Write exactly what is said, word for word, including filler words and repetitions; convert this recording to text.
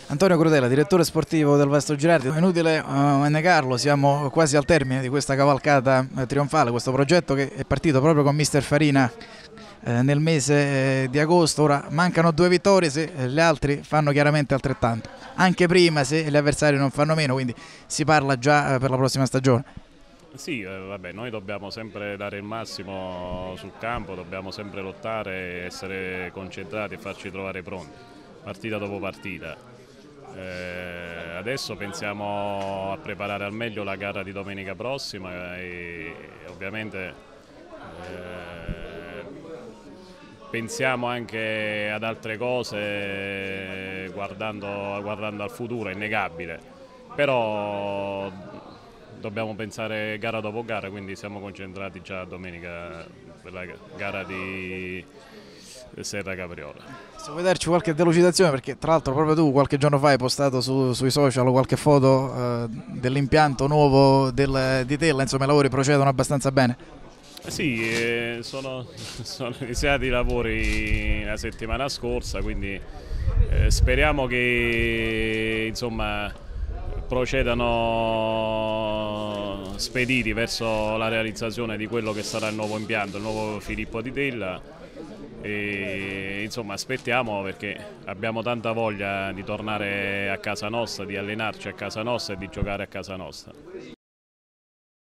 Antonio Crudela, direttore sportivo del Vasto Girardi, è inutile uh, negarlo, siamo quasi al termine di questa cavalcata uh, trionfale, questo progetto che è partito proprio con mister Farina uh, nel mese uh, di agosto. Ora mancano due vittorie, se uh, gli altri fanno chiaramente altrettanto, anche prima se gli avversari non fanno meno, quindi si parla già uh, per la prossima stagione. Sì, eh, vabbè, noi dobbiamo sempre dare il massimo sul campo, dobbiamo sempre lottare, essere concentrati e farci trovare pronti, partita dopo partita. Eh, adesso pensiamo a preparare al meglio la gara di domenica prossima e ovviamente eh, pensiamo anche ad altre cose guardando, guardando al futuro, è innegabile, però dobbiamo pensare gara dopo gara, quindi siamo concentrati già domenica per la gara di Serra Capriola. Se vuoi darci qualche delucidazione, perché tra l'altro proprio tu qualche giorno fa hai postato su, sui social qualche foto eh, dell'impianto nuovo del, di Tella, insomma i lavori procedono abbastanza bene. Sì, eh, sono, sono iniziati i lavori la settimana scorsa, quindi eh, speriamo che insomma procedano spediti verso la realizzazione di quello che sarà il nuovo impianto, il nuovo Filippo di Tella. E, insomma aspettiamo, perché abbiamo tanta voglia di tornare a casa nostra, di allenarci a casa nostra e di giocare a casa nostra.